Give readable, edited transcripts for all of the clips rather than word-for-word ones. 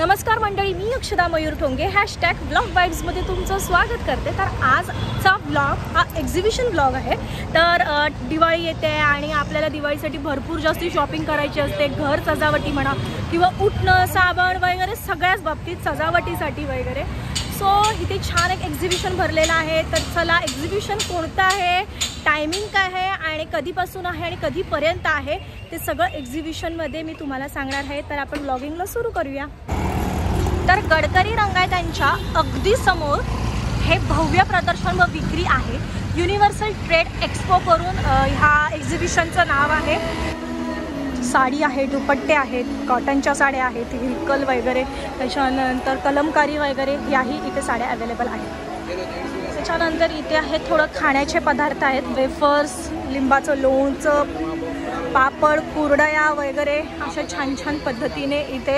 नमस्कार मंडळी, मी अक्षदा मयूर ठोंगे #ब्लॉग वाइब्समध्ये तुमचं स्वागत करते। तर आजचा ब्लॉग हा एक्झिबिशन ब्लॉग आहे। तर दिवाळी येते आणि आपल्याला दिवाळीसाठी भरपूर जास्ती शॉपिंग करायची असते, घर सजावटी म्हणा किंवा उठणं साबण वगैरे सगळ्याच बाबतीत सजावटीसाठी वगैरे। सो इथे छान एक एक्झिबिशन भरलेलं आहे। तर चला, एक्झिबिशन कोणतं आहे, टायमिंग काय आहे आणि कधीपासून आहे आणि कधीपर्यंत आहे ते सगळं एक्झिबिशनमध्ये मी तुम्हाला सांगणार आहे। तर आपण ब्लॉगिंगला सुरू करूया। तर गडकरी रंगायतांच्या अगदी समोर हे भव्य प्रदर्शन व विक्री आहे। युनिव्हर्सल ट्रेड एक्सपो करून ह्या एक्झिबिशनचं नाव आहे। साडी आहे, दुपट्टे आहेत, कॉटनच्या साड्या आहेत, हिरकल वगैरे, त्याच्यानंतर कलमकारी वगैरे याही इथे साड्या अवेलेबल आहेत। त्याच्यानंतर इथे आहे थोडं खाण्याचे पदार्थ आहेत, वेफर्स, लिंबाचं लोणचं, पापड, कुरडया वगैरे अशा छान छान पद्धतीने इथे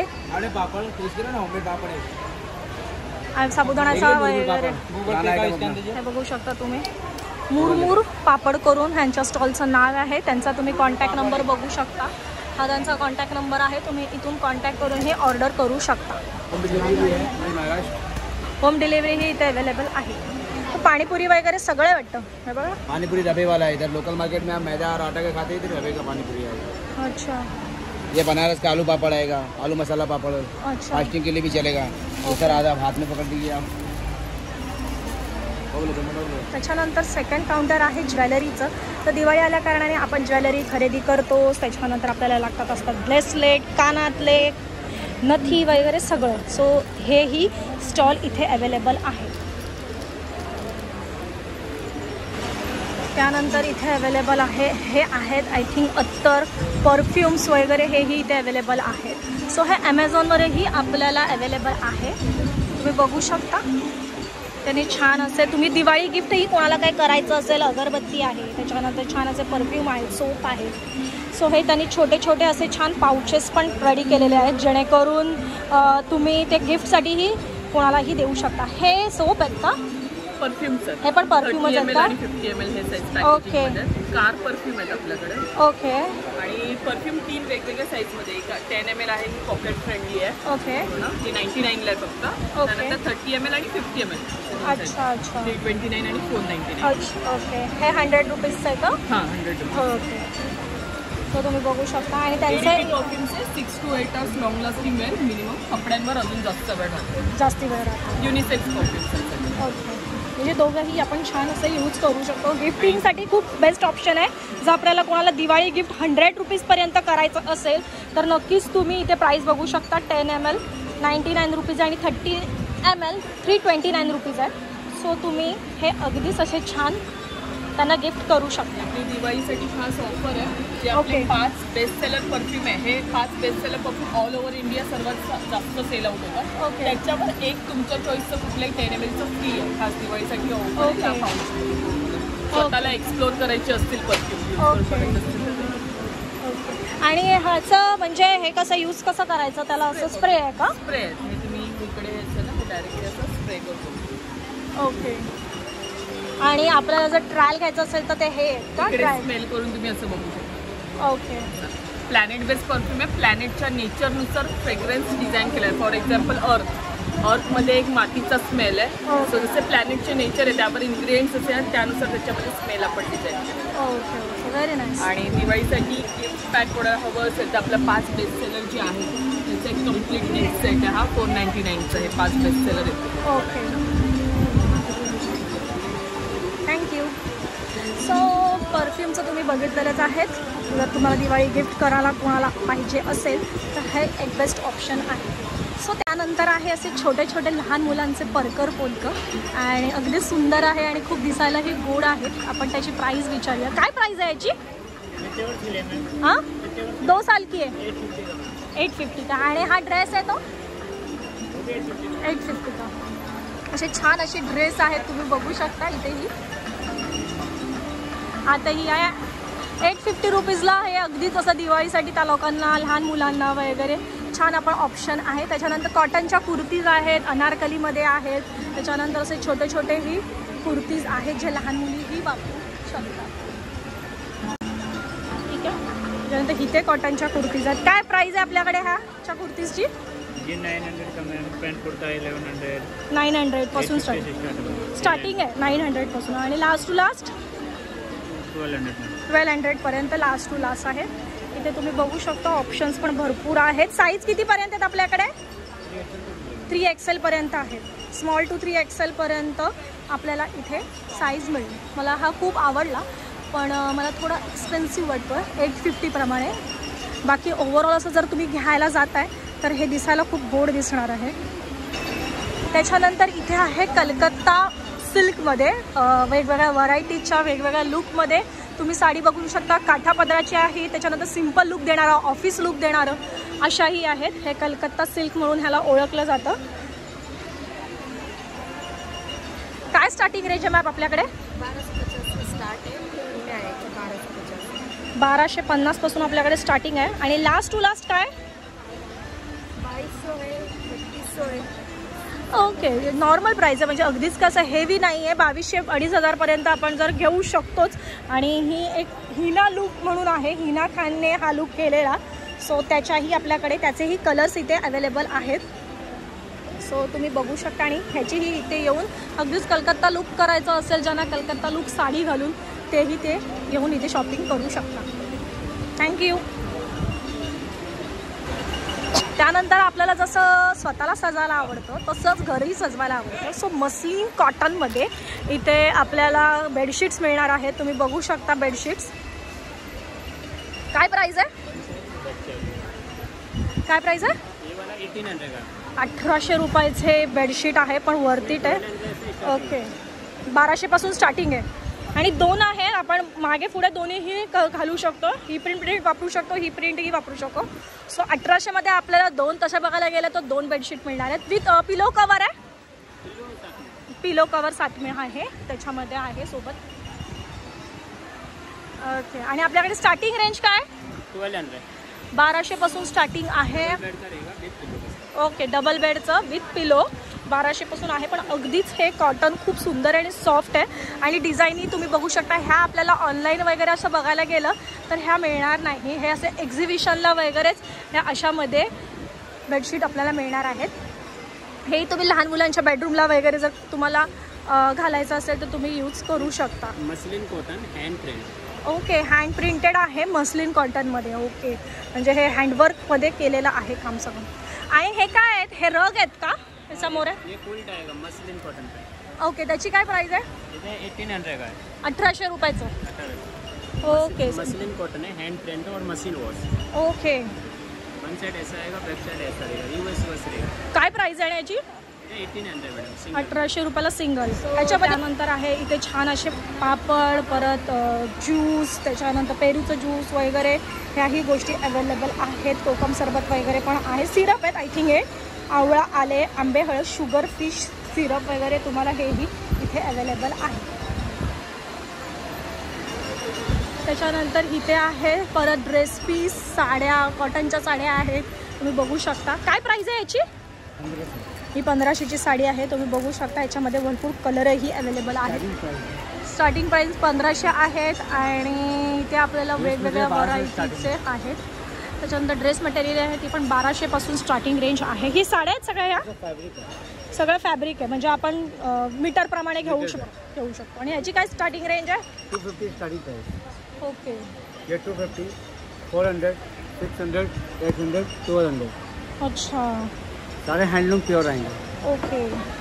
साबुदाण्याचा वगैरे हे बघू शकता तुम्ही। मुरमुर पापड करून ह्यांच्या स्टॉलचं नाव आहे। त्यांचा तुम्ही कॉन्टॅक्ट नंबर बघू शकता, हा त्यांचा कॉन्टॅक्ट नंबर आहे। तुम्ही इथून कॉन्टॅक्ट करून हे ऑर्डर करू शकता। होम डिलिव्हरी ही इथे अवेलेबल आहे। पानीपुरी वगैरह सगळे वाटतं हे बघा। पानीपुरी रबे वाला है, इधर लोकल मार्केट में आप मैदा और आटा का खाते हैं, इधर रबे का पानीपुरी आएगा। अच्छा, ये बनारस का आलू पापड़ आएगा, आलू मसाला पापड़। अच्छा, फास्टिंग के लिए भी चलेगा। सर आधा हाथ में पकड़ दीजिए आप। त्याच्यानंतर सेकंड काउंटर आहे ज्वेलरीचं। तर दिवाळी आल्या कारणाने आपण ज्वेलरी खरेदी करतो। त्याच्यानंतर आपल्याला लागतात असतात ब्रेसलेट, कानातले, नथी वगैरे सगळं। सो हेही स्टॉल इथे अवेलेबल आहे। त्यानंतर इथे अवेलेबल आहे हे आहेत आय थिंक अत्तर, परफ्यूम्स वगैरे हेही इथे अवेलेबल आहेत। सो हे ॲमेझॉनवरही आपल्याला अवेलेबल आहे, तुम्ही बघू शकता। त्याने छान असे तुम्ही दिवाळी गिफ्टही कोणाला काय करायचं असेल, अगरबत्ती आहे, त्याच्यानंतर छान असे परफ्यूम आहेत, सोप आहे। सो हे त्यांनी छोटे छोटे असे छान पाउचेस पण रेडी केलेले आहेत, जेणेकरून तुम्ही ते गिफ्टसाठीही कोणालाही देऊ शकता। हे सोप आहेत का? परफ्यूम सर, हे पण परफ्यूमच आहेत का? 50 ml हे साइज ओके, कार परफ्यूम आहे आपल्याकडे। ओके, आणि परफ्यूम 3 वेगवेगळ्या साइज मध्ये, 10 ml आहे, ही पॉकेट फ्रेंडली आहे। ओके, ती 99 ला आहे फक्त। त्यानंतर 30 ml आणि 50 ml। अच्छा अच्छा, 329 आणि 499। अच्छा, ओके। हे 100 रुपीजचं आहे का? हां, 100 रुपीज। ओके, तो तुम्ही बघू शकता। आणि त्यांचे परफ्यूमचे 6 to 8 hours लॉंग लास्टिंग वेळ मिनिमम, कपड्यांवर अजून जास्त वेळ राहतो, जास्ती वेळ राहतो। Unisex perfume. ओके, म्हणजे दोघंही आपण छान असं यूज करू शकतो। गिफ्टिंगसाठी खूप बेस्ट ऑप्शन आहे। जर आपल्याला कोणाला दिवाळी गिफ्ट 100 रुपीजपर्यंत करायचं असेल तर नक्कीच तुम्ही इथे प्राईस बघू शकता। 10 ml 99 रुपीज आणि 30 ml 329 रुपीज आहे। सो तुम्ही हे अगदीच असे छान त्यांना गिफ्ट करू शकता। आपली दिवाळीसाठी खास ऑफर आहे, जे आपले 5 बेस्ट सेलर परफ्यूम आहे। हे 5 best seller perfume all over India सर्वात जास्त सेल आउट होतात। ओके, त्याच्यावर एक तुमच्या चॉईसचं कुठल्याही 10 mlचं फ्री आहे, खास दिवाळीसाठी ऑफर आहे। स्वतःला एक्सप्लोर करायचे असतील परफ्यूम, आणि ह्याचं म्हणजे हे कसं यूज कसं करायचं, त्याला असं स्प्रे आहे का? स्प्रे आहे, तुम्ही इकडे यायचं ना, डायरेक्टली असं स्प्रे करतो। ओके, आणि आपल्याला जर ट्रायल घ्यायचं असेल तर ते हे का ट्रायल स्मेल करून तुम्ही असं बघू शकता। ओके, प्लॅनेट बेस्ड परफ्यूम आहे। प्लॅनेटच्या नेचरनुसार फ्रेग्रन्स डिझाईन केलं आहे। फॉर एक्झाम्पल अर्थमध्ये एक मातीचा स्मेल आहे। सो जसे प्लॅनेटचे नेचर आहे त्यावर इन्ग्रेडियंट्स असे आहेत, त्यानुसार त्याच्यामध्ये स्मेल आपण डिझाईन केलं। Okay, okay, very nice. आणि दिवाळीसाठी गिफ्ट पॅक कोणाला हवं असेल तर आपल्या 5 बेस्ट सेलर जे आहेत त्याचा एक कम्प्लीट गिफ्ट सेट आहे, हा 499चा हे 5 बेस्ट सेलर आहेत। Okay, thank you. सो परफ्यूमचं तुम्ही बघितलेलंच आहेत। जर तुम्हाला दिवाळी गिफ्ट करायला कोणाला पाहिजे असेल तर हे एक बेस्ट ऑप्शन आहे। सो त्यानंतर आहे असे छोटे छोटे लहान मुलांचे परकर पोलकं, आणि अगदी सुंदर आहे आणि खूप दिसायलाही गोड आहेत। आपण त्याची प्राईस विचारूया, काय प्राईस आहे याची? हां, 2 साल की आहे, 850 का। आणि हा ड्रेस आहे तो 850 का। असे छान असे ड्रेस आहेत, तुम्ही बघू शकता इथेही। आता ही आहे 850 रुपीजला। हे अगदीच असं दिवाळीसाठी त्या लोकांना, लहान मुलांना वगैरे छान आपण ऑप्शन आहे। त्याच्यानंतर कॉटनच्या कुर्तीज आहेत, अनारकलीमध्ये आहेत। त्याच्यानंतर असे छोटे छोटेही कुर्तीज आहेत जे लहान मुलीही वापरू शकतात। ठीक आहे, त्याच्यानंतर इथे कॉटनच्या कुर्तीज आहेत। काय प्राईस आहे आपल्याकडे ह्याच्या कुर्तीजची? ये 900 का मैम, पैंट कुर्ता 1100, 900 पासून 850 से start स्टार्टिंग आहे 900 पासून आणि लास्ट टू लास्ट 1200 मैम. 1200 पर्यंत लास्ट टू लास्ट आहे. इथे तुम्ही बघू शकता ऑप्शन्स पण भरपूर आहेत. साईज कितीपर्यंत आहेत आपल्याकडे? 3XL पर्यंत आहे. स्मॉल टू 3XL पर्यंत आपल्याला इथे साईज मिळेल. मला हा खूप आवडला, पण मला थोडा एक्सपेन्सिव्ह वाटतो आहे 850 प्रमाणे. बाकी ओव्हरऑल असं जर तुम्ही घ्यायला जात आहे तर हे दिसायला खूप गोड दिसणार आहे. त्याच्यानंतर इथे आहे कलकत्ता सिल्कमध्ये वेगवेगळ्या व्हरायटीच्या वेगवेगळ्या लुकमध्ये तुम्ही साडी बघू शकता. काठापदराची आहे, त्याच्यानंतर सिम्पल लुक देणारं, ऑफिस लुक देणारं अशाही आहेत. हे कलकत्ता सिल्क म्हणून ह्याला ओळखलं जातं. काय स्टार्टिंग रेंज आहे मॅम आपल्याकडे? 1250 पासून आपल्याकडे स्टार्टिंग आहे. आणि लास्ट टू लास्ट काय? 2200 ओके, नॉर्मल प्राईस आहे, म्हणजे अगदीच कसं हेवी नाही आहे. 2200-2500 पर्यंत आपण जर घेऊ शकतोच. आणि ही एक हिना लुक म्हणून आहे, हिना खानने हा लुक केलेला. सो त्याच्याही आपल्याकडे त्याचेही कलर्स इथे अवेलेबल आहेत. सो तुम्ही बघू शकता. आणि ह्याचीही इथे येऊन अगदीच कलकत्ता लुक करायचं असेल ज्यांना, कलकत्ता लुक साडी घालून, तेही ते येऊन इथे शॉपिंग करू शकता. थँक्यू. त्यानंतर आपल्याला जसं स्वतःला सजायला आवडतं तसंच घरही सजवायला आवडतं. सो मस्लिन कॉटनमध्ये इथे आपल्याला बेडशीट्स मिळणार आहेत. तुम्ही बघू शकता बेडशीट्स. काय प्राईस आहे? काय प्राईस आहे? 1800 का. 1800 रुपयाचे बेडशीट आहे, पण वर्थ इट आहे. ओके, 1200 पासून स्टार्टिंग आहे. आणि दोन आहे, आपण मागे पुढे दोन्हीही घालू शकतो. ही प्रिंट वापरू शकतो, ही प्रिंटही वापरू शकतो. सो 1800 मध्ये आपल्याला दोन तशा बघायला गेलं तर दोन बेडशीट मिळणार आहेत. विथ पिलो कवर आहे. पिलो कवर साथ में आहे, त्याच्यामध्ये आहे सोबत. ओके, आणि आपल्याकडे स्टार्टिंग रेंज काय? 1200. 1200 पासून स्टार्टिंग आहे. ओके, डबल बेडचं विथ पिलो 1200 पासून आहे. पण अगदीच हे कॉटन खूप सुंदर आणि सॉफ्ट आहे. आणि डिझाईनही तुम्ही बघू शकता. ह्या आपल्याला ऑनलाईन वगैरे असं बघायला गेलं तर ह्या मिळणार नाही. हे असे एक्झिबिशनला वगैरेच ह्या अशामध्ये बेडशीट आपल्याला मिळणार आहेत. हे तुम्ही लहान मुलांच्या बेडरूमला वगैरे जर तुम्हाला घालायचं असेल तर तुम्ही यूज करू शकता. Muslin cotton hand print. Okay, hand printed आहे मस्लिन कॉटनमध्ये. ओके, म्हणजे हे हँडवर्कमध्ये केलेलं आहे काम सगळं. आणि हे काय आहेत? हे रग आहेत का समोर आहे? ये फुल आएगा मस्लिन कॉटन पे. ओके, त्याची काय प्राइस आहे? ये 1800 का है. 1800 रुपयाचं. 1800. ओके, मस्लिन कॉटन है, हैंड प्रिंट और machine wash. Okay. One side ऐसा आएगा, बैक साइड ऐसा रहेगा, रिवर्स रहेगा. काय प्राइस आहे याची? 1800 मैडम. 1800 रुपयाला सिंगल. त्याच्यानंतर आहे इथे छान असे पापड, परत ज्यूस, त्याच्यानंतर पेरूचं ज्यूस वगैरे ह्याही गोष्टी अवेलेबल आहेत. कोकम सरबत वगैरे पण आहे. सिरप आहेत आय थिंक. हे आवळा, आले, आंबे, हळद, शुगर, फिश सिरप वगैरे तुम्हाला हेही इथे अवेलेबल आहे. त्याच्यानंतर इथे आहे परत ड्रेस पीस, साड्या, कॉटनच्या साड्या आहेत. तुम्ही बघू शकता. काय प्राइस आहे याची? ही 1500ची साडी आहे. तुम्ही बघू शकता. याच्यामध्ये भरपूर कलरही अवेलेबल आहेत. स्टार्टिंग प्राइस 1500 आहेत. आणि इथे आपल्याला वेगवेगळ्या व्हरायटीचे आहेत. त्याच्यानंतर ड्रेस मटेरियल आहे, ती पण 1200 पासून स्टार्टिंग रेंज आहे. ही साड्या आहेत सगळ्या, ह्या सगळं फॅब्रिक आहे, म्हणजे आपण मीटर प्रमाणे घेऊ शकतो. आणि याची काय स्टार्टिंग रेंज आहे? 250 स्टार्टिंग प्राइस. ओके, ये 250, 400, 600, 800, 1200. अच्छा, सारे हैंडलूम प्योर आएंगे. ओके.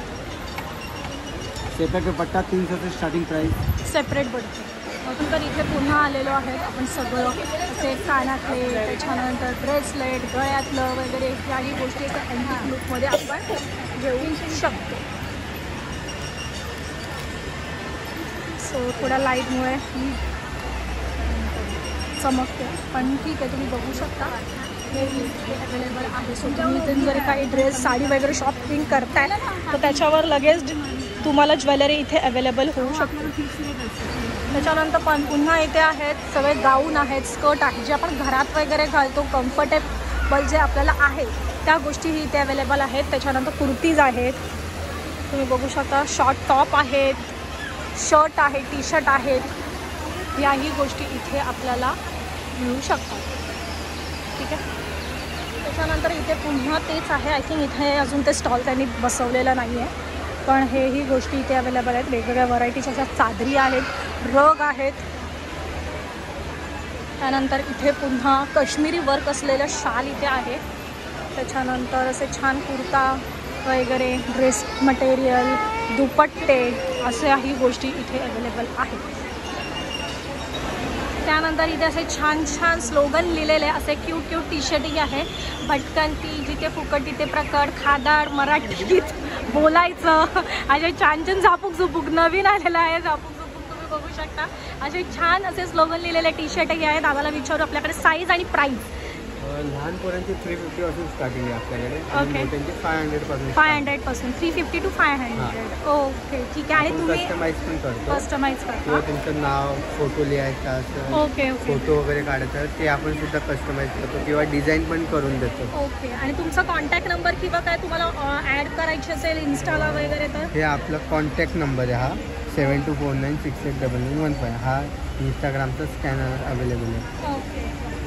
सेपरेट दुपट्टा 300 से स्टार्टिंग प्राइस. सेपरेट पडते. आपण तर इथे पुन्हा आलेलो आहेत. आपण सगळं असे कानातले, त्याच्यानंतर ब्रेसलेट, गळ्यातलं वगैरे याही गोष्टी एका अँटिक लुकमध्ये आपण घेऊ शकतो. सो थोड्या लाईटमुळे चमकते, पण ठीक आहे. तुम्ही बघू शकता हे अवेलेबल आहे. सो तुम्ही इथे जर काही ड्रेस, साडी वगैरे शॉपिंग करताय तर त्याच्यावर लगेच तुम्हाला ज्वेलरी इथे अवेलेबल होऊ शकते. त्याच्यानंतर पण पुन्हा इथे आहेत सगळे गाऊन आहेत, स्कर्ट आहेत, जे आपण घरात वगैरे घालतो, कम्फर्टेबल जे आपल्याला आहे त्या गोष्टीही इथे अवेलेबल आहेत. त्याच्यानंतर कुर्तीज आहेत. तुम्ही बघू शकता. शॉर्ट टॉप आहेत, शर्ट आहे, टी शर्ट आहेत. याही गोष्टी इथे आपल्याला मिळू शकतात. ठीक आहे. त्याच्यानंतर इथे पुन्हा तेच आहे. आय थिंक इथे अजून ते स्टॉल त्यांनी बसवलेलं नाही आहे, पण हेही गोष्टी इथे अवेलेबल आहेत. वेगवेगळ्या व्हरायटीच्या अशा चादरी आहेत, रग आहेत. त्यानंतर इथे पुन्हा काश्मीरी वर्क असलेलं शाल इथे आहे. त्याच्यानंतर असे छान कुर्ता वगैरे, ड्रेस मटेरियल, दुपट्टे अशाही गोष्टी इथे अवेलेबल आहेत. त्यानंतर इथे असे छान छान स्लोगन लिहिलेले असे क्यूट क्यूट टी शर्टही आहे. भटकंती जिथे फुकट तिथे प्रकट, खादाड मराठीत बोलायचं, असे छान छान झापूक झुपूक नवीन आलेलं आहे. झापूक झुपूक तुम्ही बघू शकता. असे छान असे स्लोगन लिहिलेले टी शर्टही आहेत. आम्हाला विचारू आपल्याकडे साईज आणि प्राईस. लहान पोरांची 350 पासून स्टार्टिंग आहे आपल्याकडे. ओके. मोठ्यांची 500 पासून. 500 पासून 350 to 500. ओके ठीक आहे. आणि तुम्ही कस्टमाइज पण करतो. कस्टमाइज किंवा करता. तुमचं नाव, फोटो लिहायचा असं, ओके ओके फोटो वगैरे काढायचं ते आपण सुद्धा कस्टमाइज करतो किंवा डिझाईन पण करून देतो. ओके. आणि तुमचा कॉन्टॅक्ट नंबर किंवा काय तुम्हाला ॲड करायची असेल इन्स्टाला वगैरे तर? हे आपला कॉन्टॅक्ट नंबर आहे. हा 7249681115. हा इंस्टाग्रामचा स्कॅनर अवेलेबल आहे. Okay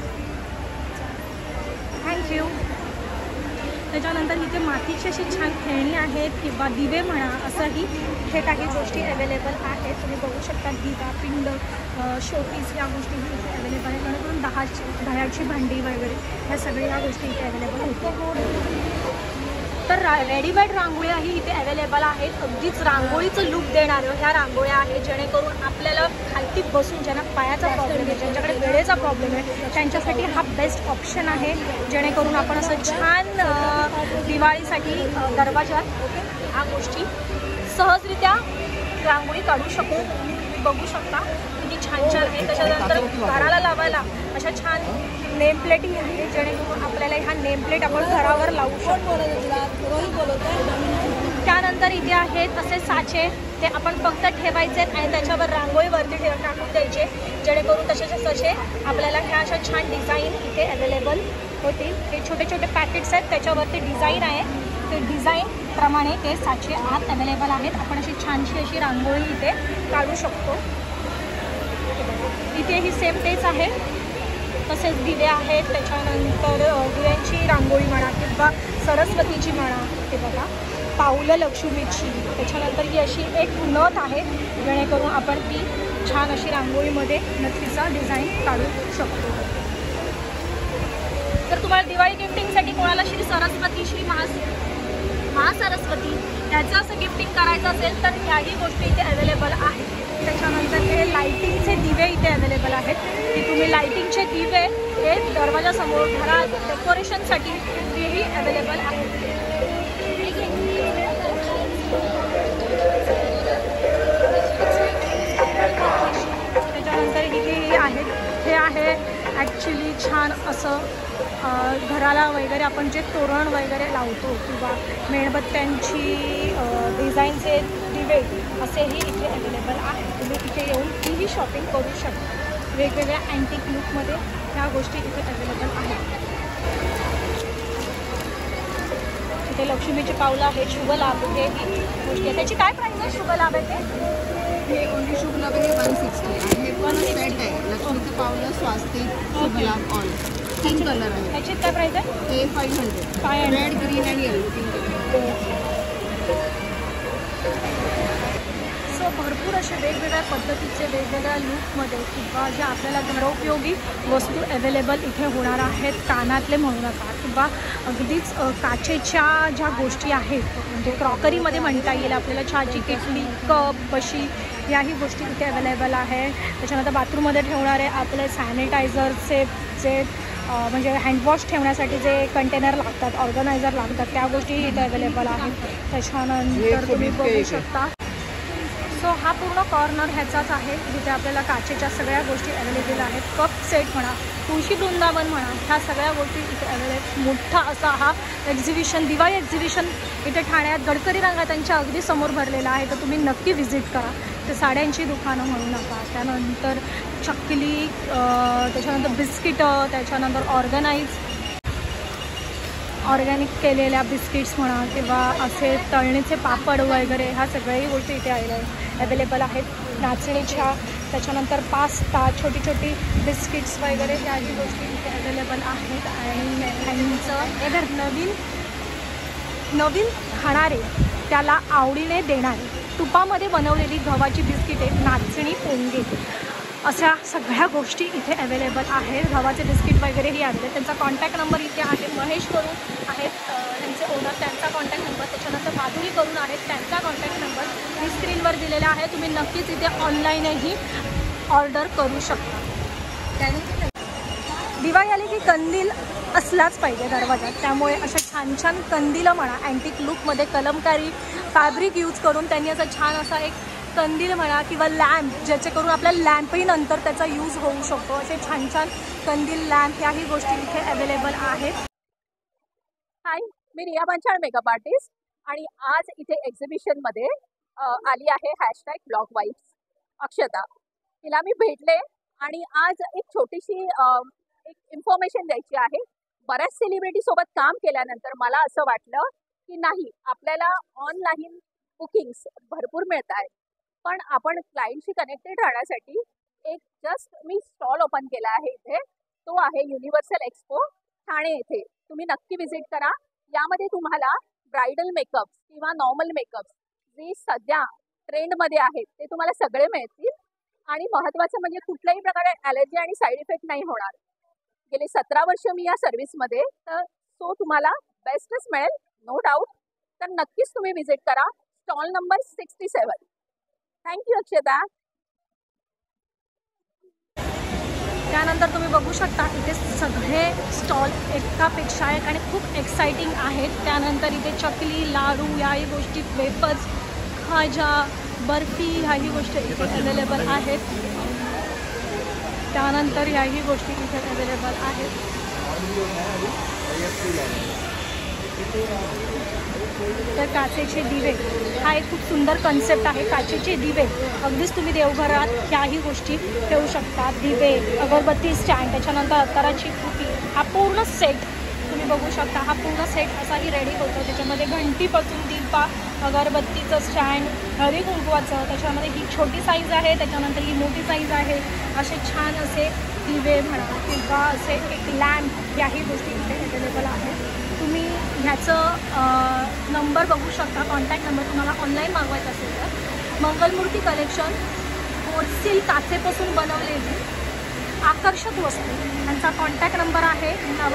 thank you. त्याच्यानंतर इथे मातीची अशी छान खेळणी आहेत किंवा दिवे म्हणा, असंही इथे काही गोष्टी अवेलेबल आहेत. तुम्ही बघू शकता दिवा, पिंड, शोपीस या गोष्टीही इथे अवेलेबल आहेत. जेणेकरून दह्याची भांडी वगैरे ह्या सगळ्या गोष्टी इथे अवेलेबल होत्या. तर रेडीमेड रांगोळ्याही इथे अवेलेबल आहेत. अगदीच रांगोळीचं लुक देणाऱ्या ह्या रांगोळ्या आहेत, जेणेकरून आपल्याला खालती बसून ज्यांना पायाचा प्रॉब्लेम आहे, ज्यांच्याकडे वेळेचा प्रॉब्लेम आहे, त्यांच्यासाठी हा बेस्ट ऑप्शन आहे. जेणेकरून आपण असं छान दिवाळीसाठी दरवाजात ह्या गोष्टी सहजरित्या रांगोळी काढू शकतो. तुम्ही बघू शकता किती छान छान आहे. त्याच्यानंतर घराला लावायला अशा छान नेम प्लेटही आहे, जेणेकरून आपल्याला ह्या नेम प्लेट आपण घरावर लावू शकतो. त्यानंतर इथे आहेत असे साचे, ते आपण फक्त ठेवायचे आणि त्याच्यावर रांगोळीवरती टाकून द्यायचे, जेणेकरून तसेचे तसे आपल्याला ह्या अशा छान डिझाईन इथे अवेलेबल होतील. हे छोटे छोटे पॅकेट्स आहेत, त्याच्यावरती डिझाईन आहे. ते डिझाईनप्रमाणे ते साचे आत अवेलेबल आहेत. आपण अशी छानशी अशी रांगोळी इथे काढू शकतो. इथेही सेम तेच आहे. तसेच दिवे आहेत. त्याच्यानंतर दिव्यांची रांगोळी म्हणा किंवा सरस्वतीची म्हणा, ते बघा पाऊलं लक्ष्मीची. त्याच्यानंतर ही अशी एक नथ आहे, जेणेकरून आपण ती छान अशी रांगोळीमध्ये नथीचा डिझाईन काढू शकतो. तर तुम्हाला दिवाळी गिफ्टिंगसाठी कोणाला श्री सरस्वती, श्री महासरस्वती याचं असं गिफ्टिंग करायचं असेल तर ह्याही गोष्टी इथे अवेलेबल आहेत. त्याच्यानंतर हे लाईटिंगचे दिवे इथे अवेलेबल आहेत, की तुम्ही लाईटिंगचे दिवे हे दरवाजासमोर घरात डेकोरेशनसाठी तेही अवेलेबल आहेत. त्याच्यानंतर इथे आहेत, हे आहे ॲक्च्युली छान असं घराला वगैरे आपण जे तोरण वगैरे लावतो किंवा मेणबत्त्यांची डिझाईनचे दिवे असेही इथे अवेलेबल आहेत. तुम्ही इथे येऊन तीही शॉपिंग करू शकता. वेगवेगळ्या अँटिक लुकमध्ये ह्या गोष्टी इथे अवेलेबल आहेत. इथे लक्ष्मीची पावलं आहे, शुभ लाभ हे गोष्टी आहे. त्याची काय प्राईस आहे शुभ लाभ आहे ते? हे ओनली शुभ लाभ आहे 160 आणि हे पण सेट आहे. लक्ष्मीचं पावलं, स्वास्तिक, शुभ लाभ ऑल 3 कलर आहे. त्याची काय प्राईस आहे? हे 500. रेड, ग्रीन आणि येलो 3 कलर. सो भरपूर असे वेगवेगळ्या पद्धतीचे वेगवेगळ्या लुकमध्ये किंवा जे आपल्याला घरोपयोगी वस्तू अवेलेबल इथे होणार आहेत. कानातले म्हणू नका किंवा अगदीच काचेच्या ज्या गोष्टी आहेत, म्हणजे क्रॉकरीमध्ये म्हणता येईल आपल्याला, चहाची किटली, कप, बशी याही गोष्टी इथे अवेलेबल आहे. त्याच्यानंतर बाथरूममध्ये ठेवणारे आपले सॅनिटायझरचे जे म्हणजे हँडवॉश ठेवण्यासाठी जे कंटेनर लागतात, ऑर्गनायझर लागतात, त्या गोष्टी इथे अवेलेबल आहेत. त्याच्यानंतर तुम्ही बघू शकता. सो हा पूर्ण कॉर्नर ह्याचाच आहे, जिथे आपल्याला काचेच्या सगळ्या गोष्टी अवेलेबल आहेत. कप सेट म्हणा, तुळशी वृंदावन म्हणा, ह्या सगळ्या गोष्टी इथे अवेलेबल. मोठा असा हा एक्झिबिशन, दिवाळी एक्झिबिशन इथे ठाण्यात गडकरी रंगात्यांच्या अगदी समोर भरलेला आहे. तर तुम्ही नक्की व्हिजिट करा. ते साड्यांची दुकानं म्हणू नका. त्यानंतर चकली, त्याच्यानंतर बिस्किटं, त्याच्यानंतर ऑर्गॅनिक केलेल्या बिस्किट्स म्हणा किंवा असे तळणीचे पापड वगैरे ह्या सगळ्याही गोष्टी इथे अवेलेबल आहेत. नाचणीच्या त्याच्यानंतर पास्ता, छोटी छोटी बिस्किट्स वगैरे ह्याही गोष्टी इथे अवेलेबल आहेत. आणि ह्यांचं नवीन खाणारे त्याला आवडीने देणारे तुपामध्ये बनवलेली गव्हाची बिस्किटे, नाचणी, पोंगे अशा सगळ्या गोष्टी इथे अवेलेबल आहेत. गव्हाचे बिस्किट वगैरेही आहेत. त्यांचा कॉन्टॅक्ट नंबर इथे आहे. महेश करून आहेत त्यांचे ओनर, त्यांचा कॉन्टॅक्ट नंबर. त्याच्यानंतर माधुरी करून आहेत, त्यांचा कॉन्टॅक्ट नंबर मी स्क्रीनवर दिलेला आहे. तुम्ही नक्कीच इथे ऑनलाईनही ऑर्डर करू शकता. दिवाळी आली की कंदील असलाच पाहिजे दरवाजात, त्यामुळे अशा छान छान कंदीलं म्हणा अँटिक लुकमध्ये कलमकारी फॅब्रिक यूज करून त्यांनी असा छान असा एक कंदील म्हणा किंवा लॅम्प, ज्याचे करून आपल्या लॅम्पही नंतर त्याचा यूज होऊ शकतो, असे छान छान कंदील, लॅम्प याही गोष्टी इथे अवेलेबल आहेत. हाय, मी रिया पंचाळ, मेकअप आर्टिस्ट, आणि आज इथे एक्झिबिशनमध्ये आली आहे #ब्लॉग वाईब्स अक्षता. तिला मी भेटले आणि आज एक छोटीशी एक इन्फॉर्मेशन द्यायची आहे. बऱ्याच सेलिब्रिटीसोबत काम केल्यानंतर मला असं वाटलं की नाही, आपल्याला ऑनलाईन बुकिंग्स भरपूर मिळत आहेत, पण आपण क्लायंटशी कनेक्टेड राहण्यासाठी एक जस्ट मी स्टॉल ओपन केला आहे इथे. तो आहे युनिव्हर्सल एक्सपो ठाणे येथे. तुम्ही नक्की विजिट करा. यामध्ये तुम्हाला ब्रायडल मेकअप किंवा नॉर्मल मेकअप जे सध्या ट्रेंडमध्ये आहेत ते तुम्हाला सगळे मिळतील. आणि महत्त्वाचं म्हणजे कुठल्याही प्रकारे ॲलर्जी आणि साईड इफेक्ट नाही होणार. गेले 17 वर्ष मी या सर्व्हिसमध्ये, तर तो तुम्हाला बेस्टच मिळेल, नो डाऊट. तर नक्कीच तुम्ही विजिट करा. Stall number 67. थँक्यू अक्षता. त्यानंतर तुम्ही बघू शकता इथे सगळे स्टॉल एकापेक्षा एक आणि खूप एक्साइटिंग आहेत. त्यानंतर इथे चकली, लाडू याही गोष्टी, वेफर्स, खाजा, बर्फी ह्याही गोष्टी इथे अवेलेबल आहेत. त्यानंतर याही गोष्टी इथे अवेलेबल आहेत. तर काचेचे दिवे हा एक खूप सुंदर कन्सेप्ट आहे. काचेचे दिवे अगदीच तुम्ही देवघरात ह्याही गोष्टी ठेवू शकता. दिवे, अगरबत्ती स्टँड, त्याच्यानंतर अत्तराची खुटी, हा पूर्ण सेट तुम्ही बघू शकता. हा पूर्ण सेट असाही रेडी होतो. त्याच्यामध्ये घंटीपासून दीपा, अगरबत्तीचं स्टँड, हळदी कुंकवाचं, त्याच्यामध्ये ही छोटी साईज आहे, त्याच्यानंतर ही मोठी साईज आहे. असे छान असे दिवे म्हणा किंवा असे एक लॅम्प याही गोष्टी इथे अवेलेबल आहेत. तुम्ही ह्याचं नंबर बघू शकता, कॉन्टॅक्ट नंबर. तुम्हाला ऑनलाईन मागवायचं असेल तर मंगलमूर्ती कलेक्शन, होलसेल काचेपासून बनवलेली आकर्षक वस्तू, यांचा कॉन्टॅक्ट नंबर आहे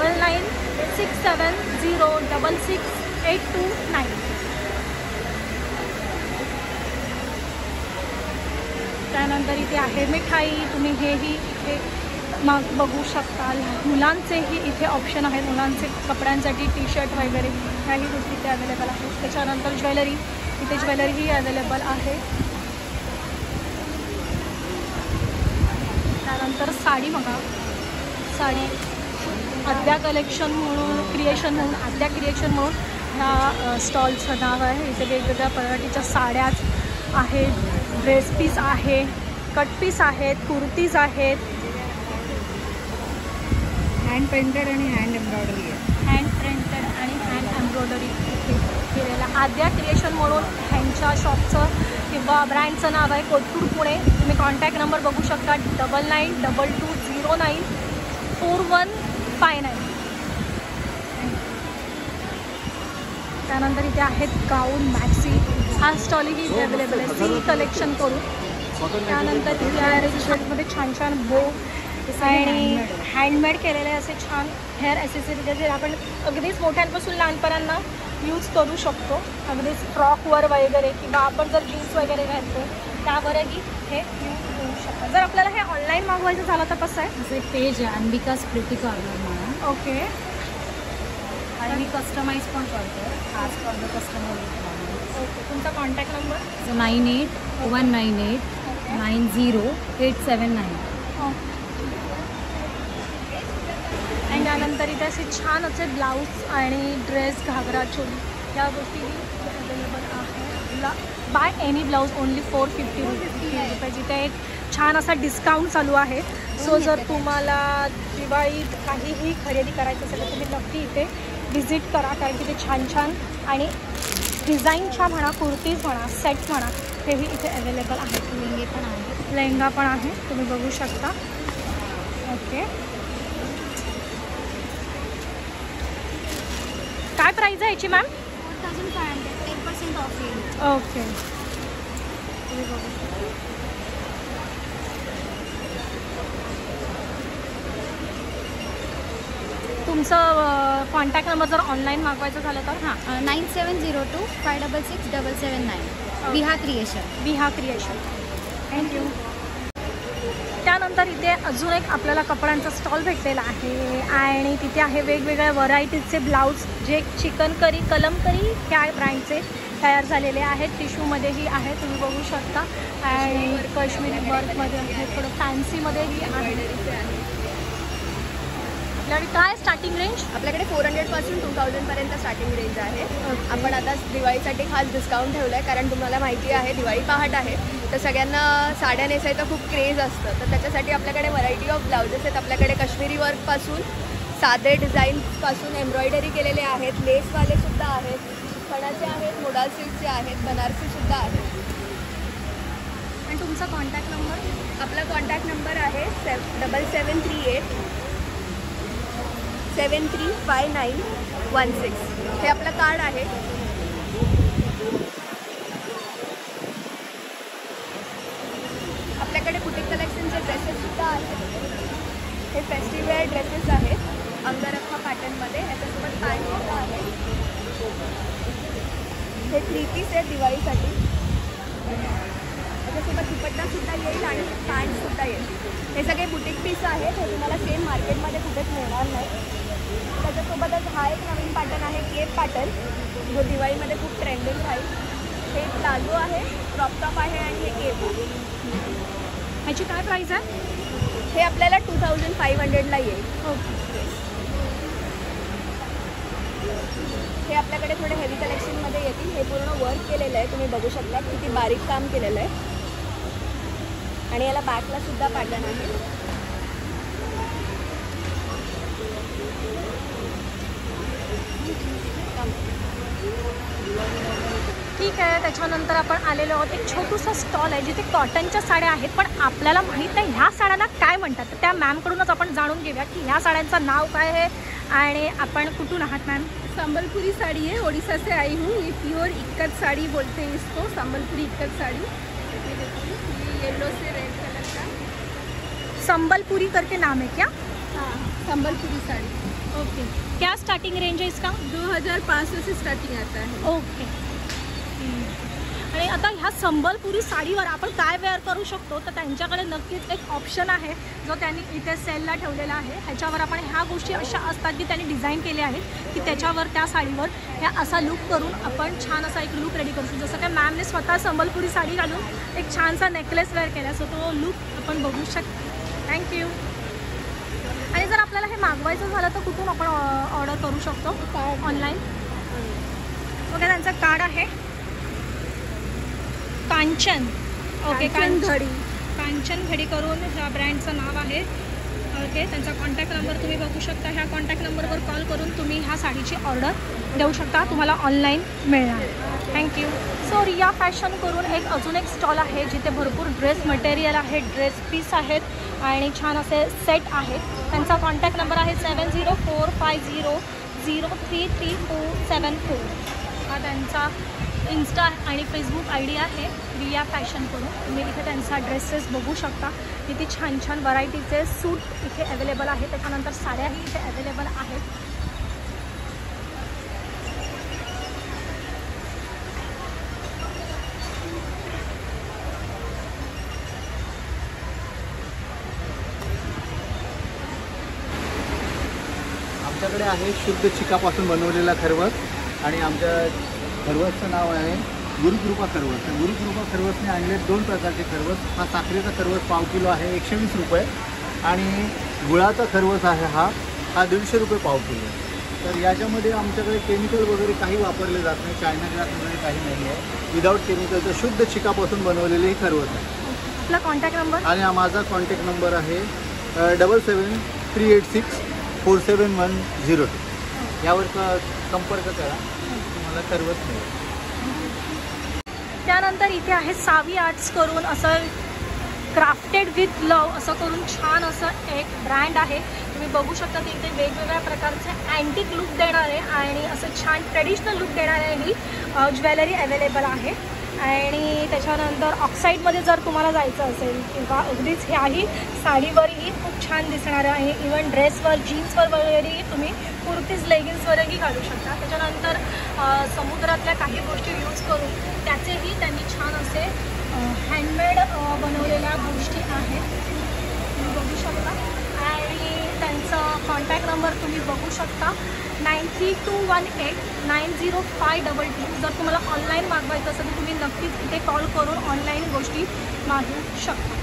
9967066829. त्यानंतर इथे आहे मिठाई. तुम्ही हेही इथे मग बघू शकता. मुलांचेही इथे ऑप्शन आहेत, मुलांचे कपड्यांसाठी टी शर्ट वगैरे ह्याही गोष्टी इथे अवेलेबल आहेत. त्याच्यानंतर ज्वेलरी, इथे ज्वेलरीही अवेलेबल आहे. त्यानंतर साडी बघा, साडी आद्या कलेक्शन म्हणून, क्रिएशन म्हणून, आद्या क्रिएशन म्हणून ह्या स्टॉलचं नाव आहे. इथे वेगवेगळ्या पद्धतीच्या साड्याच आहेत, ड्रेस पीस आहे, कट पीस आहेत, कुर्तीज आहेत. हँड पेंटेड आणि हँड एम्ब्रॉयडरी आहे. हँड प्रिंटेड आणि हँड एम्ब्रॉयडरी इथे केलेलं. आद्या क्रिएशन म्हणून ह्यांच्या शॉपचं किंवा ब्रँडचं नाव आहे, कोथरूड, पुणे. तुम्ही कॉन्टॅक्ट नंबर बघू शकता 9922094159. त्यानंतर इथे आहेत गाऊन, मॅक्सी, हा स्टॉलही इथे अवेलेबल आहे, सिल्क कलेक्शन करून. त्यानंतर इथे आहे रेजिस्टरमध्ये छान छान बो आणि हँडमेड केलेले असे छान हेअर ॲसेसरीज, जे आपण अगदीच मोठ्यांपासून लहानपणांना यूज करू शकतो. अगदीच फ्रॉकवर वगैरे किंवा आपण जर जीन्स वगैरे घालतो त्यावरही हे यूज होऊ शकतं. जर आपल्याला हे ऑनलाईन मागवायचं झालं तर कसं आहे? असं एक पेज आहे अंबिकाज प्रिटी कॉर्नर म्हणून. ओके. आणि मी कस्टमाइज पण करतो, आज फॉर द कस्टमर. ओके. तुमचा कॉन्टॅक्ट नंबर? 9819890879. आणि त्यानंतर इथे असे छान असे ब्लाऊज आणि ड्रेस, घागरा, चोली या गोष्टीही अवेलेबल आहे. Buy any blouse only 450 rupees. इथे एक छान असा डिस्काउंट चालू आहे. सो जर तुम्हाला दिवाळीत काहीही खरेदी करायचं असेल तर तुम्ही नक्की इथे व्हिजिट करा, कारण की ते छान छान आणि डिझाईनच्या म्हणा, कुर्तीज म्हणा, सेट म्हणा, हेही इथे अवेलेबल आहेत. लेंगे पण आहेत. लेहंगा पण आहे, तुम्ही बघू शकता. ओके, काय प्राइस आहे याची मॅम? 4500, 10% ऑफ येईल. ओके, तुम्ही बघू शकता. तुमचं कॉन्टॅक्ट नंबर जर ऑनलाईन मागवायचं झालं तर? हां, 9702 566 779. Viha creation. Viha creation. Thank you. त्यानंतर इथे अजून एक आपल्याला कपड्यांचा स्टॉल भेटलेला आहे आणि तिथे आहे वेगवेगळ्या व्हरायटीजचे ब्लाऊज जे चिकनकरी, कलमकरी ह्या ब्रँडचे तयार झालेले आहेत. टिश्यूमध्येही आहे, तुम्ही बघू शकता. आणि काश्मीरी वर्कमध्ये आहे, थोडं फॅन्सीमध्येही आहे. आपल्याकडे काय स्टार्टिंग रेंज? आपल्याकडे 400 पासून 2000 पर्यंत स्टार्टिंग रेंज आहे. आपण आता दिवाळीसाठी खास डिस्काउंट ठेवलं आहे, कारण तुम्हाला माहिती आहे दिवाळी पहाट आहे, तर सगळ्यांना साड्या नेसायचं खूप क्रेज असतं. तर त्याच्यासाठी आपल्याकडे व्हरायटी ऑफ ब्लाउजेस आहेत. आपल्याकडे काश्मीरी वर्कपासून साधे डिझाईनपासून एम्ब्रॉयडरी केलेले आहेत, लेसवाले सुद्धा आहेत, खणाचे आहेत, मोडाल सिल्कचे आहेत, बनारसीसुद्धा आहेत. आणि तुमचा कॉन्टॅक्ट नंबर? आपला कॉन्टॅक्ट नंबर आहे 7738 735916. हे आपलं कार्ड आहे. आपल्याकडे बुटीक कलेक्शनचे ड्रेसेससुद्धा आहेत. हे फेस्टिव्ह वेअर ड्रेसेस आहेत अंगरखा पॅटर्नमध्ये. ह्याच्यासोबत पॅन्टसुद्धा आहे. हे 3 पीस आहेत दिवाळीसाठी. त्याच्यासोबत दुपट्टासुद्धा येईल आणि पॅन्टसुद्धा येईल. हे सगळे बुटीक पीस आहेत. हे तुम्हाला सेम मार्केटमध्ये कुठेच मिळणार नाही. त्याच्यासोबतच हा एक नवीन पॅटर्न आहे, केप पॅटर्न, जो दिवाळीमध्ये खूप ट्रेंडिंग राहील. हे प्लाझो आहे, क्रॉप टॉप आहे आणि हे केप आहे. ह्याची काय प्राईस आहे? हे आपल्याला 2500ला येईल. ओके. हे आपल्याकडे थोडे हेवी कलेक्शनमध्ये येतील. हे पूर्ण वर्क केलेलं आहे, तुम्ही बघू शकता किती बारीक काम केलेलं आहे. आणि याला बॅकला सुद्धा पॅटर्न आहे. ठीक आहे. त्याच्यानंतर आपण आलेलो आहोत एक छोटूसा स्टॉल आहे जिथे कॉटनच्या साड्या आहेत, पण आपल्याला माहीत नाही ह्या साड्यांना काय म्हणतात. तर त्या मॅमकडूनच आपण जाणून घेऊया की ह्या साड्यांचं नाव काय आहे आणि आपण कुठून आहात मॅम? संबलपुरी साड़ी है, उड़ीसा से आई हूँ. ये प्योर इक्कत साड़ी बोलते हैं इसको, संबलपुरी इक्कत साड़ी. ये येलो से रेड कलर का. संबलपुरी करके नाम है क्या? हाँ, संबलपुरी साड़ी. ओके. क्या स्टार्टिंग रेंज है इसका? 2500 से स्टार्टिंग आता है. ओके. आणि आता ह्या संबलपुरी साडीवर आपण काय वेअर करू शकतो, तर त्यांच्याकडे नक्कीच एक ऑप्शन आहे जो त्यांनी इथे सेलला ठेवलेला आहे. ह्याच्यावर आपण ह्या गोष्टी अशा असतात की त्यांनी डिझाईन केले आहेत की त्याच्यावर त्या साडीवर ह्या असा लुक करून आपण छान असा एक लुक रेडी करू शकतो. जसं काय मॅमने स्वतः संबलपुरी साडी घालून एक छानसा नेकलेस वेअर केला, सो तो लुक आपण बघू शकतो. थँक्यू. आणि जर आपल्याला हे मागवायचं झालं तर कुठून आपण ऑर्डर करू शकतो? ऑनलाईन. ओके, त्यांचं कार्ड आहे कांचन. ओके, कांचन घडी करून ह्या ब्रँडचं नाव आहे. ओके, त्यांचा कॉन्टॅक्ट नंबर तुम्ही बघू शकता. ह्या कॉन्टॅक्ट नंबरवर कॉल करून तुम्ही ह्या साडीची ऑर्डर देऊ शकता, तुम्हाला ऑनलाईन मिळणार. थँक्यू. सो रिया फॅशन करून एक अजून एक स्टॉल आहे जिथे भरपूर ड्रेस मटेरियल आहे, ड्रेस पीस आहेत आणि छान असे सेट आहेत. त्यांचा कॉन्टॅक्ट नंबर आहे 704500333474. हा त्यांचा इंस्टा आणि फेसबुक ID आहे रिया फॅशन करून. तुम्ही इथे त्यांचा ड्रेसेस बघू शकता. किती छान छान व्हरायटीचे सूट इथे अवेलेबल आहे. त्याच्यानंतर साड्याही इथे अवेलेबल आहेत. आमच्याकडे आहे शुद्ध चिकापासून बनवलेला खरवस आणि आमच्या खरवसचं नाव आहे गुरुकृपा खरवस. गुरुकृपा खरवसने आणले 2 प्रकारचे खरवस. हा साखरेचा खरवस पाव किलो आहे 120 रुपये आणि गुळाचा खरवस आहे हा 150 रुपये पाव किलो. तर याच्यामध्ये आमच्याकडे केमिकल वगैरे काही वापरले जात नाही, चायना ग्रास वगैरे काही नाही आहे. विदाऊट केमिकलचं शुद्ध चिकापासून बनवलेले ही खरवस आहे. आपला कॉन्टॅक्ट नंबर? आणि माझा कॉन्टॅक्ट नंबर आहे 7738647102. यावर संपर्क करा, तुम्हाला खरवस मिळेल. त्यानंतर इथे आहे सावी आर्ट्स करून असं क्राफ्टेड विथ लव असं करून छान असं एक ब्रँड आहे. तुम्ही बघू शकता की इथे वेगवेगळ्या प्रकारचे अँटिक लुक देणारे आणि असं छान ट्रेडिशनल लुक देणारे ही ज्वेलरी अवेलेबल आहे. आणि त्याच्यानंतर ऑक्साईडमध्ये जर तुम्हाला जायचं असेल किंवा अगदीच ह्याही साडीवरही खूप छान दिसणारं आहे. इवन ड्रेसवर जीन्सवर वगैरे तुम्ही कुर्तीज लेगिन्सवरही घालू शकता. त्याच्यानंतर समुद्रातल्या काही गोष्टी यूज करून त्याचेही त्यांनी छान असे हँडमेड बनवलेल्या गोष्टी आहेत, तुम्ही बघू शकता. आणि त्यांचा कॉन्टॅक्ट नंबर तुम्ही बघू शकता 9321890522. जर तुम्हाला ऑनलाईन मागवायचं असेल तर तुम्ही नक्कीच इथे कॉल करून ऑनलाईन गोष्टी मागवू शकता.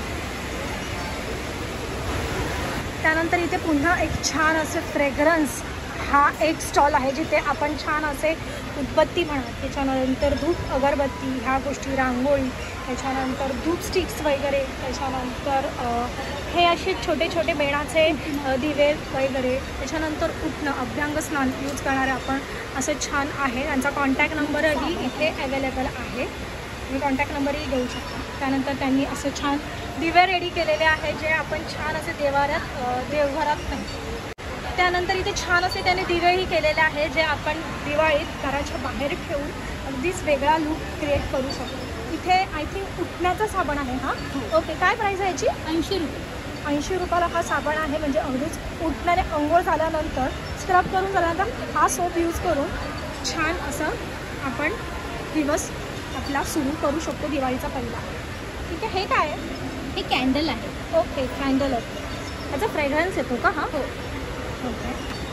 त्यानंतर इथे पुन्हा एक छान असे फ्रेग्रन्स हा एक स्टॉल आहे जिथे आपण छान असे उदबत्ती म्हणा, त्याच्यानंतर धूप अगरबत्ती ह्या गोष्टी, रांगोळी, त्याच्यानंतर धूप स्टिक्स वगैरे, त्याच्यानंतर हे असे छोटे छोटे बेणाचे दिवे वगैरे, त्याच्यानंतर उठणं अभ्यंग स्नान यूज करणारे आपण असे छान आहे. त्यांचा कॉन्टॅक्ट नंबरही इथे अवेलेबल आहे, तुम्ही कॉन्टॅक्ट नंबरही घेऊ शकता. त्यानंतर त्यांनी असे छान दिवे रेडी केलेले आहे जे आपण छान असे देवघरात नाही. त्यानंतर इथे छान असे त्यांनी दिवेही केलेले आहे जे आपण दिवाळीत घराच्या बाहेर ठेवून अगदीच वेगळा लुक क्रिएट करू शकतो. इथे आय थिंक उठण्याचा साबण आहे हा. ओके, काय प्राईस आहे याची? 80 रुपये. 80 रुपयाला हा साबण आहे. म्हणजे अगदीच उठण्याने अंघोळ झाल्यानंतर स्क्रब करून झाल्यानंतर हा सोप यूज करून छान असं आपण दिवस आपला सुरू करू शकतो दिवाळीचा पहिला. ठीक आहे. हे काय आहे? हे कॅन्डल आहे. ओके, कॅन्डल आहे. याचा फ्रेग्रन्स येतो का हा? हो. ओके,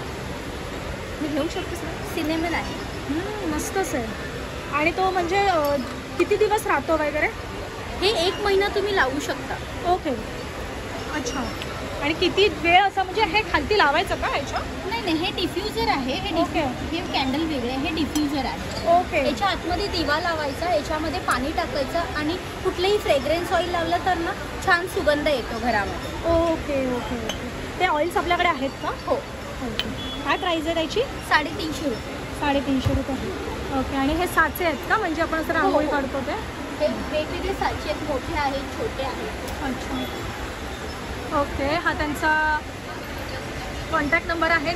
मी घेऊ शकतेस ना? सिनेमन आहे. मस्तच आहे. आणि तो म्हणजे किती दिवस राहतो वगैरे? हे 1 महिना तुम्ही लावू शकता. ओके, अच्छा. आणि किती वेळ असं म्हणजे हे खालती लावायचं का ह्याच्या? नाही नाही, हे डिफ्युजर आहे. ओके. हे कॅन्डल वेगळे, हे डिफ्युजर आहे. ओके. याच्या आतमध्ये दिवा लावायचा, याच्यामध्ये पाणी टाकायचं आणि कुठलंही फ्रेग्रन्स ऑइल लावलं तर ना छान सुगंध येतो घरामध्ये. Okay okay okay. ते ऑइल्स आपल्याकडे आहेत का? हो. ओके. काय प्राईज आहे त्याची? 350 रुपये. 350 रुपये. ओके. आणि हे साचे आहेत का? म्हणजे आपण असं रांगोळी हो. काढतो ते? हे वेगवेगळे साचे आहेत, मोठे आहेत, छोटे आहेत. अच्छा. ओके. हा त्यांचा कॉन्टॅक्ट नंबर आहे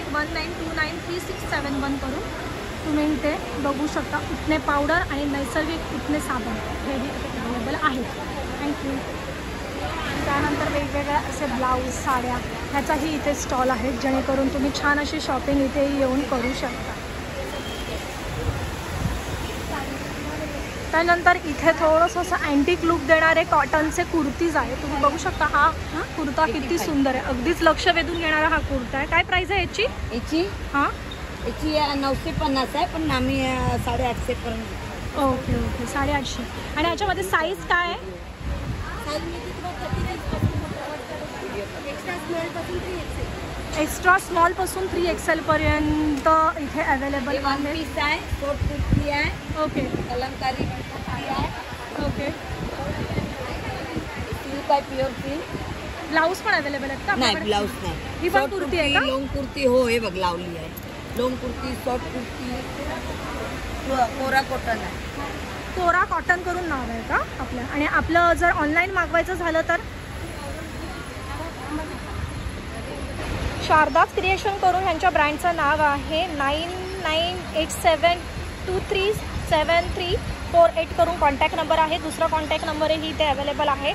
9819293671 करून तुम्ही इथे बघू शकता. उठणे पावडर आणि नैसर्गिक उठणे साबण हेही अवेलेबल आहे. थँक्यू. त्यानंतर वेगवेगळ्या असे ब्लाऊज, साड्या ह्याचाही इथे स्टॉल आहे जेणेकरून तुम्ही छान अशी शॉपिंग इथे येऊन करू शकता. त्यानंतर इथे थोडंसं असं अँटिक लुक देणारे कॉटनचे कुर्तीज आहे. तुम्ही बघू शकता. हा कुर्ता किती सुंदर आहे, अगदीच लक्ष वेधून घेणारा हा कुर्ता आहे. काय प्राईस आहे याची? हां, याची 950 आहे, पण आम्ही 850 पर्यंत. Okay okay, 850. आणि याच्यामध्ये साईज काय आहे? एक्स्ट्रा स्मॉलपासून 3XL पर्यंत इथे अवेलेबल आहे. पीस आहे, शॉर्ट कुर्ती आहे. ओके. कलमकारी कुर्ती आहे. ओके. सिल्क आहे, प्युअर सिल्क. ब्लाऊज पण अवेलेबल आहेत का? नाही, ब्लाऊज नाही. ही पण कुर्ती आहे का? लॉंग कुर्ती हो, हे बघ लावली आहे. लॉंग कुर्ती, शॉर्ट कुर्ती, कोरा कॉटन आहे. कोरा कॉटन करून नाव आहे का आपलं? आणि आपलं जर ऑनलाईन मागवायचं झालं तर शारदास क्रिएशन करून ह्यांच्या ब्रँडचं नाव आहे. 9987237348 करून कॉन्टॅक्ट नंबर आहे. दुसरा कॉन्टॅक्ट नंबरही इथे अवेलेबल आहे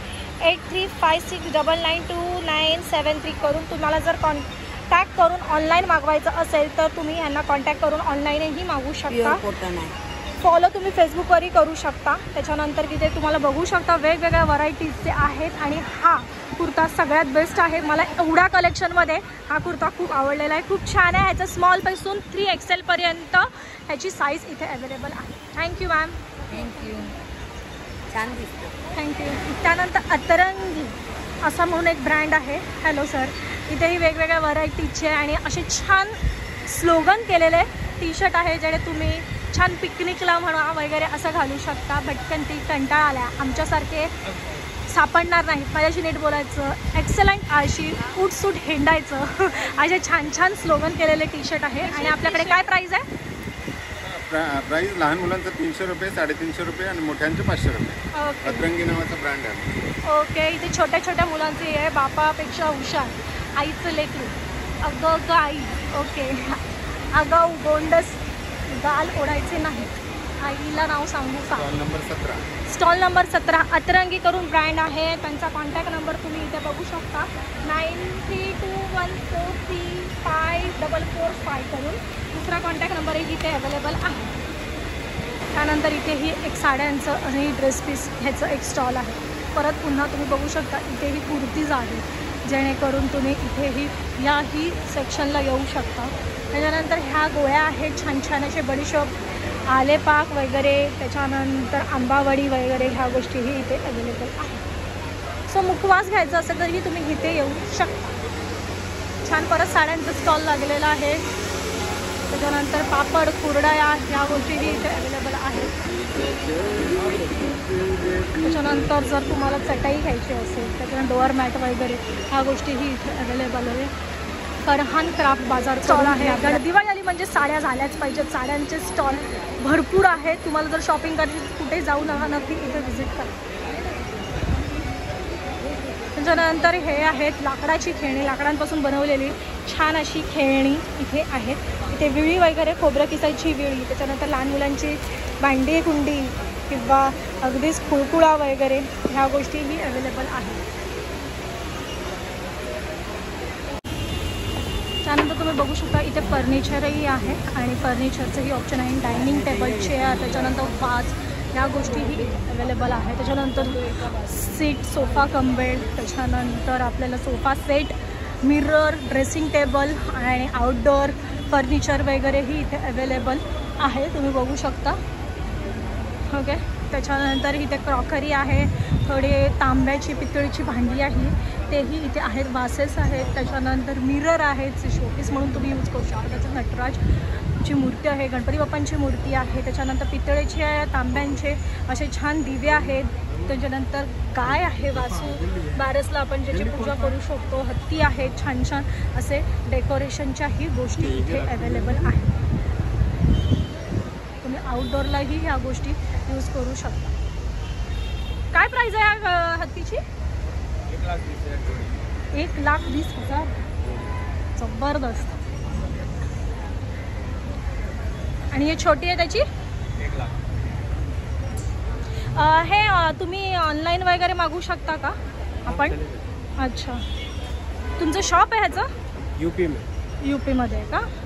8356992973 करून. तुम्हाला जर कॉन्टॅक्ट करून ऑनलाईन मागवायचं असेल तर तुम्ही ह्यांना कॉन्टॅक्ट करून ऑनलाईनही मागवू शकता. कॉटन आहे. फॉलो तुम्ही फेसबुकवरही करू शकता. त्याच्यानंतर तिथे तुम्हाला बघू शकता वेगवेगळ्या व्हरायटीजचे आहेत. आणि हा कुर्ता सगळ्यात बेस्ट आहे. मला एवढ्या कलेक्शनमध्ये हा कुर्ता खूप आवडलेला आहे, खूप छान आहे. ह्याचं स्मॉलपासून 3XL पर्यंत ह्याची साईज इथे अवेलेबल आहे. Thank you ma'am. थँक्यू. छान दिसतं. थँक्यू. त्यानंतर अतरंगी असा म्हणून एक ब्रँड आहे. Hello sir. इथेही वेगवेगळ्या व्हरायटीचे आणि असे छान स्लोगन केलेले टी शर्ट आहे जेणे तुम्ही छान पिकनिकला म्हणा वगैरे असं घालू शकता. भटकंती कंटाळा आल्या आमच्यासारखे सापडणार नाहीत. माझ्याशी नीट बोलायचं, एक्सलंट आळशी, उठसूट हिंडायचं असे छान छान स्लोगन केलेले टी शर्ट आहे. आणि आपल्याकडे काय प्राईस आहे? प्राईस लहान मुलांचं 300 रुपये, 350 रुपये आणि मोठ्यांचं 500 रुपये. ओके अतरंगी नावाचा ब्रँड आहे. ओके. इथे छोट्या छोट्या मुलांचे आहे, बापापेक्षा हुशार, आईचं लेकरू, अगं अगं आई. ओके. अगाऊ गोंडस गाल ओढायचे नाहीत, आईला नाव सांगू का. Stall number 17. स्टॉल नंबर 17 अतरंगी करून ब्रँड आहे. त्यांचा कॉन्टॅक्ट नंबर तुम्ही इथे बघू शकता, 9321435445 करून दुसरा कॉन्टॅक्ट नंबरही इथे अवेलेबल आहे. त्यानंतर इथेही एक साड्यांचं आणि ड्रेस पीस ह्याचं एक स्टॉल आहे. परत पुन्हा तुम्ही बघू शकता इथेही कुर्तीज आहे, जेणेकरून तुम्ही इथेही याही सेक्शनला येऊ शकता. त्याच्यानंतर ह्या गोळ्या आहेत छान छान असे बडीशोप, आलेपाक वगैरे, त्याच्यानंतर आंबावडी वगैरे ह्या गोष्टीही इथे अवेलेबल आहेत. सो मुखवास घ्यायचा असेल तरी तुम्ही इथे येऊ शकता. छान परत साड्यांचा स्टॉल लागलेला आहे. त्याच्यानंतर पापड, कुरडया ह्या गोष्टीही इथे अवेलेबल आहेत. त्याच्यानंतर जर तुम्हाला चटाई घ्यायची असेल, त्याच्यानंतर डोअर मॅट वगैरे ह्या गोष्टीही इथे अवेलेबल आहे. फरहान क्राफ्ट बाजार स्टॉल आहे. दिवाळी आली म्हणजे साड्या झाल्याच पाहिजेत. साड्यांचे स्टॉल भरपूर आहेत. तुम्हाला जर शॉपिंग करायची कुठे जाऊ नका, नक्की इथे व्हिजिट करा. त्याच्यानंतर हे आहेत लाकडाची खेळणी, लाकडांपासून बनवलेली छान अशी खेळणी इथे आहेत. इथे विळी वगैरे, खोबरं किसायची विळी, त्याच्यानंतर लहान मुलांची भांडी कुंडी किंवा अगदीच खुळकुळा वगैरे ह्या गोष्टीही अवेलेबल आहेत. त्यानंतर तुम्ही बघू शकता इथे फर्निचरही आहे आणि फर्निचरचंही ऑप्शन आहे. डायनिंग टेबल, चेअर, त्याच्यानंतर वाज ह्या गोष्टीही अवेलेबल आहे. त्याच्यानंतर सीट, सोफा कम बेड, त्याच्यानंतर आपल्याला sofa set, mirror, dressing table आणि आउटडोअर फर्निचर वगैरेही इथे अवेलेबल आहे. तुम्ही बघू शकता. ओके. त्याच्यानंतर इथे क्रॉकरी आहे, थोडे तांब्याची पितळीची भांडी आहे तेही इथे आहेत. वासेस आहेत, त्याच्यानंतर मिरर आहेत, शोपीस म्हणून तुम्ही यूज करू शकता. त्याचं नटराजची मूर्ती आहे, गणपती बाप्पांची मूर्ती आहे. त्याच्यानंतर पितळेची आहे, तांब्यांचे असे छान दिवे आहेत. त्याच्यानंतर गाय आहे, वासू बारसला आपण ज्याची पूजा करू शकतो. हत्ती आहेत, छान छान असे डेकोरेशनच्याही गोष्टी इथे अवेलेबल आहेत. तुम्ही आउटडोअरलाही ह्या गोष्टी यूज करू शकता. काय प्राईज आहे ह्या हत्तीची? 1,20,000. जबरदस्त. आणि हे छोटी आहे त्याची 1,00,000. हे तुम्ही ऑनलाईन वगैरे मागवू शकता का आपण? अच्छा. तुमचं शॉप आहे ह्याचं? यूपी में. यूपीमध्ये आहे का?